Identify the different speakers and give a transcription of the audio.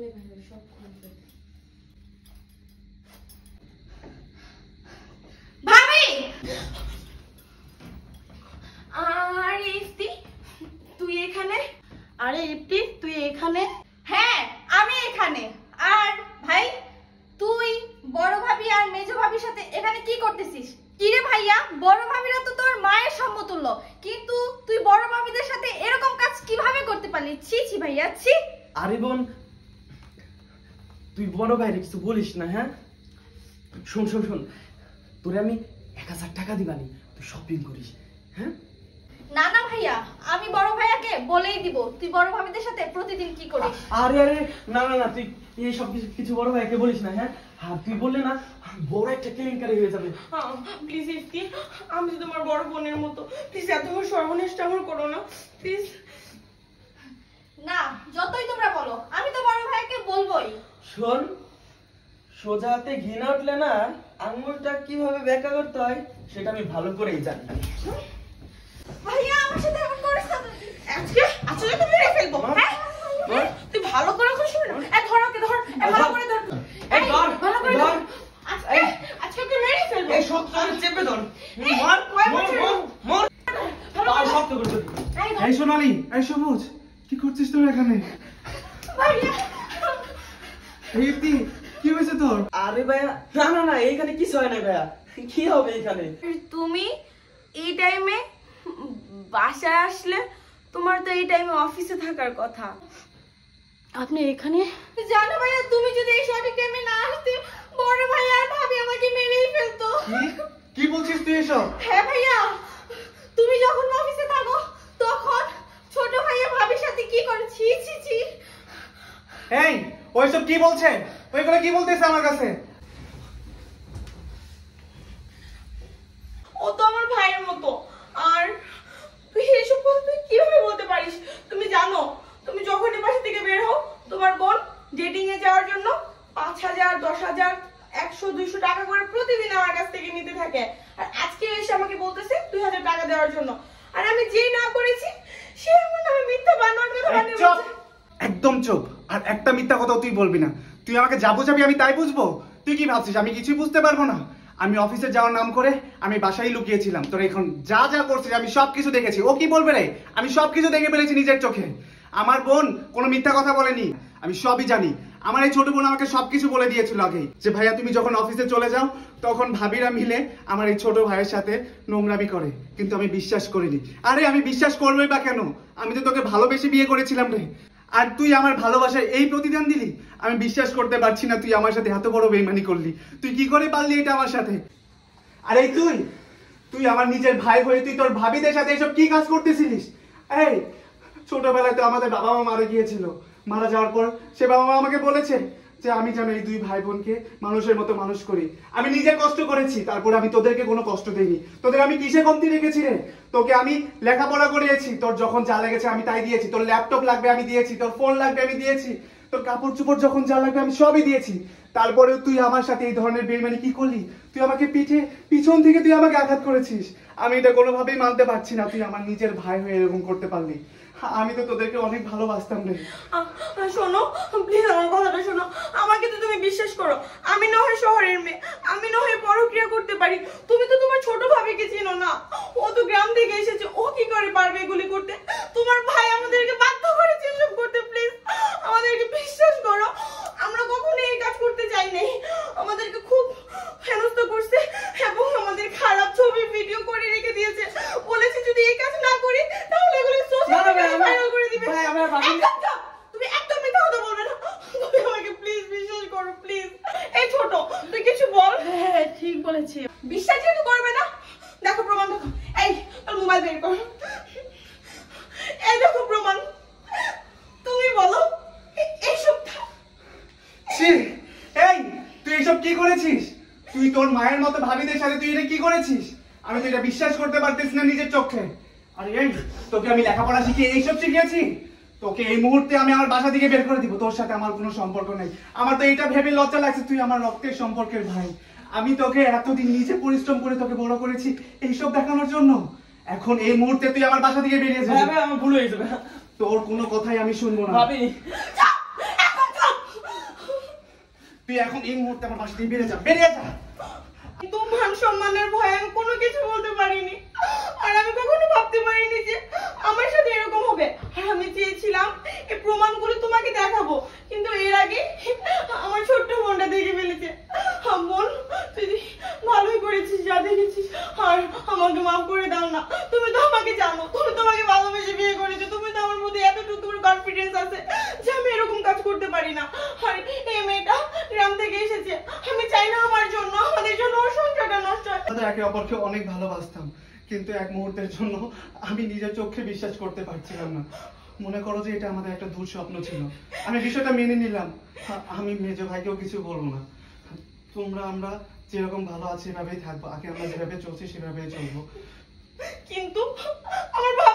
Speaker 1: সব ভাবি আরে ইফতি তুই এখানে? আরে ইফতি তুই এখানে? হ্যাঁ আমি এখানে। আর ভাই তুই বড় ভাবি আর মেজো ভাবির সাথে এখানে কি করতেছিস? কিরে ভাইয়া, বড় ভাবিরা তো তোর মায়ের সমতুল্য, কিন্তু তুই বড় ভাবিদের সাথে এরকম কাজ কিভাবে করতে পারলি? ছি ছি ভাইয়া ছি।
Speaker 2: আরে বোন তুই বড় ভাইরে কিছু বলিস না। হ্যাঁ শোন শোন শোন, তোরে আমি 1000 টাকা দিবানি, তুই শপিং করিস। হ্যাঁ
Speaker 1: না না ভাইয়া, আমি বড় ভাইয়াকে বলেই দিব তুই বড় ভাবিদের সাথে প্রতিদিন কি করিস।
Speaker 2: আরে আরে না না না, তুই এই সব কিছু বড় ভাইকে বলিস না। হ্যাঁ তুই বললে না বড় একটা কেলেঙ্কারি হয়ে যাবে।
Speaker 3: প্লিজ ইফতি, আমি তোমার বড় বোনের মতো, প্লিজ এত সর্বনিষ্ঠ আমার করো না প্লিজ।
Speaker 1: না যতই তোমরা বলো, আমি তো বড় ভাইয়াকে বলবোই।
Speaker 2: শোন, সোজা হাতে ঘৃণা উঠলে না আঙুলটা কিভাবে ব্যাকা করতে হয় সেটা আমি ভালো করেই জানি।
Speaker 1: ভাইয়া আমার সাথে এমন করিস না,
Speaker 3: আজকে আজকে তো মেরে ফেলবো। হ্যাঁ তুই ভালো করে খুশি না? এই ধর ওকে ধর, এই ভালো করে ধর,
Speaker 2: এই ধর
Speaker 3: ভালো করে
Speaker 2: ধর,
Speaker 3: ধর। আজকে ওকে মেরে ফেলবো।
Speaker 2: এই শক্ত করে চেপে ধর, মার মার মার, পা শক্ত করে ধর।
Speaker 4: এই সোনালি, এই সবুজ, কি করছিস তুই এখানে?
Speaker 1: ভাইয়া
Speaker 4: এই ইফতি, কি হয়েছে তোর?
Speaker 2: আরে ভাইয়া না না না, এইখানে কিছু হয় না ভাইয়া। কি হবে এখানে?
Speaker 3: তুমি এই টাইমে বাসায় আসলে? তোমার তো এই টাইমে অফিসে থাকার কথা।
Speaker 1: আপনি এখানে? জানো ভাইয়া, তুমি যদি এই সঠিক টাইমে না আসতে, বড় ভাইয়া আর ভাবি আমাকে মেরেই ফেলতো।
Speaker 4: কি বলছিস তুই এসব?
Speaker 1: হ্যাঁ ভাইয়া, তুমি যখন অফিসে থাকো তখন ছোট ভাইয়া ভাবির সাথে কি করে? ছি ছি ছি।
Speaker 4: এই ওইসব কি বলছে? ওইগুলো কি বলতেছে আমার কাছে?
Speaker 3: ও তো আমার ভাইয়ের মতো। আর তুই এসব কথা তুই কিভাবে বলতে পারিস? তুমি জানো, তুমি যখনই বাসা থেকে বের হও তোমার বোন ডেটিং এ যাওয়ার জন্য 5000, 10000, 100, 200 টাকা করে প্রতিদিন আমার কাছ থেকে নিতে থাকে। আর আজকে এসে আমাকে বলতেছে 2000 টাকা দেওয়ার জন্য। আর আমি যেই না করেছি সে আমার নামে মিথ্যা বানোয়াট কথা বানিয়ে
Speaker 4: চুপ,
Speaker 3: বলছে।
Speaker 4: একদম চুপ। আর একটা মিথ্যা কথা তুই বলবি না। তুই আমাকে যা বুঝাবি আমি তাই বুঝবো? তুই কি ভাবছিস আমি কিছুই বুঝতে পারবো না? আমি অফিসে যাওয়ার নাম করে আমি বাসায় লুকিয়েছিলাম। তোর এখন যা যা করছিস আমি সবকিছু দেখেছি। ও কি বলবে রে? আমি সবকিছু দেখে ফেলেছি নিজের চোখে। আমার বোন কোনো মিথ্যা কথা বলেনি, আমি সবই জানি। আমার এই ছোট বোন আমাকে সবকিছু বলে দিয়েছিল আগেই, যে ভাইয়া তুমি যখন অফিসে চলে যাও তখন ভাবিরা মিলে আমার এই ছোট ভাইয়ের সাথে নোংরামি করে। কিন্তু আমি বিশ্বাস করিনি। আরে আমি বিশ্বাস করবোই বা কেন? আমি তো তোকে ভালোবেসে বিয়ে করেছিলাম রে। আর তুই আমার ভালোবাসার এই প্রতিদান দিলি? আমি বিশ্বাস করতে পারছি না তুই আমার সাথে এত বড় বেইমানি করলি। তুই কি করে পারলি এটা আমার সাথে? আরে তুই তুই আমার নিজের ভাই হয়ে তুই তোর ভাবিদের সাথে এসব কি কাজ করতেছিলিস? এই ছোটবেলায় তো আমাদের বাবা মা মারা গিয়েছিল। মারা যাওয়ার পর সে বাবা মা আমাকে বলেছে যে আমি যেন এই দুই ভাই বোনকে মানুষের মতো মানুষ করি। আমি নিজে কষ্ট করেছি, তারপর আমি তোদেরকে কোনো কষ্ট দেইনি। তোদের আমি কিসে কমতি রেখেছি রে? তোকে আমি লেখাপড়া করিয়েছি, তোর যখন যা লেগেছে আমি তাই দিয়েছি। তোর ল্যাপটপ লাগবে আমি দিয়েছি, তোর ফোন লাগবে আমি দিয়েছি, তোর কাপড় চোপড় যখন যা লাগবে আমি সবই দিয়েছি। তারপরেও তুই আমার সাথে এই ধরনের বেইমানি কি করলি? তুই আমাকে পিছন থেকে তুই আমাকে আঘাত করেছিস। আমি এটা কোনোভাবেই মানতে পারছি না তুই আমার নিজের ভাই হয়ে এরকম করতে পারলি। আমি তো তোদেরকে অনেক ভালোবাসতাম রে।
Speaker 3: শোনো প্লিজ, আমার কথাটা শোনো। আমাকে তো তুমি বিশ্বাস করো, আমি না হয় শহরের মেয়ে, আমি না হয় পরক্রিয়া করতে পারি। তুমি তো তোমার ছোট ভাবিকে চিনো না, ও তো গ্রাম থেকে এসেছে, ও কি করে পারবে এগুলি করতে? তোমার ভাই আমাদেরকে বাধ্য করেছে এসব করতে। প্লিজ আমাদেরকে বিশ্বাস করো, আমরা কখনোই এই কাজ করতে চাই নাই। আমাদেরকে খুব হেনস্থা করছে এবং আমাদের খারাপ ছবি ভিডিও করে রেখে দিয়েছে। বলেছে যদি এই কাজ না করি তাহলে এগুলি সোশ্যাল মিডিয়ায় ভাইরাল করে দিবে। তুমি একদম মিথ্যা কথা বলবে না। তুমি আমাকে প্লিজ বিশ্বাস করো প্লিজ। এই ছোট তুই কিছু বল।
Speaker 1: হ্যাঁ ঠিক বলেছি।
Speaker 3: বিশ্বাস যেহেতু করবে না, দেখো প্রমাণ দেখো। এই তোর মোবাইল বের কর। এই দেখো প্রমাণ। তুমি বলো এইসব
Speaker 4: এই তুই এসব কি করেছিস? তুই তোর মায়ের মতো ভাবিদের সাথে তুই এটা কি করেছিস? আমি তো এটা বিশ্বাস করতে পারতেছি না নিজের চোখে। আরে এই তোকে আমি লেখাপড়া শিখিয়ে এইসব শিখিয়েছি? তোকে এই মুহূর্তে আমি আমার বাসা থেকে বের করে দিব। তোর সাথে আমার কোনো সম্পর্ক নেই। আমার তো এটা ভেবে লজ্জা লাগছে, তুই আমার রক্তের সম্পর্কের ভাই। আমি তোকে এতদিন নিজে পরিশ্রম করে তোকে বড় করেছি এইসব দেখানোর জন্য। এখন এই মুহূর্তে তুই আমার বাসা থেকে বেরিয়ে যাবি।
Speaker 2: আমার ভুল হয়ে যাবে।
Speaker 4: তোর কোনো কথাই আমি শুনবো না।
Speaker 2: ভাবি
Speaker 4: তুই এখন এই মুহূর্তে আমার বাসা থেকে বেরিয়ে যা, বেরিয়ে যা।
Speaker 3: কিন্তু মান সম্মানের ভয়ে আমি কোনো কিছু বলতে পারিনি। আর আমি কখনো ভাবতে পারিনি যে আমার সাথে এরকম হবে। আর আমি চেয়েছিলাম এই প্রমাণগুলো তোমাকে দেখাবো, কিন্তু এর আগে আমার ছোট্ট বোনটা দেখে ফেলেছে। বোন, তুই ভালোই করেছিস যা দেখেছিস, আর আমাকে মাফ করে দাও না। তুমি তো আমাকে জানো, তুমি তোমাকে ভালোবেসে বিয়ে করেছো, তুমি তো আমার মধ্যে এতটুকু কনফিডেন্স আছে যে আমি এরকম কাজ করতে পারি না। আর এই মেয়েটা গ্রাম থেকে এসেছে, আমি চাই না আমার জন্য, আমাদের জন্য ওর সংসারটা নষ্ট হয়।
Speaker 4: আমরা একে অপরকে অনেক ভালোবাসতাম, কিন্তু এক মুহূর্তের জন্য আমি নিজের চোখে বিশ্বাস করতে পারছিলাম না। মনে করো যে এটা আমাদের একটা দুঃস্বপ্ন ছিল। আমি বিষয়টা মেনে নিলাম, আমি মেজো ভাইকেও কিছু বলবো না। আমরা যেরকম ভালো আছি এভাবেই থাকবো, আগে আমরা যেভাবে চলছি সেভাবেই চলবো।
Speaker 3: কিন্তু আমার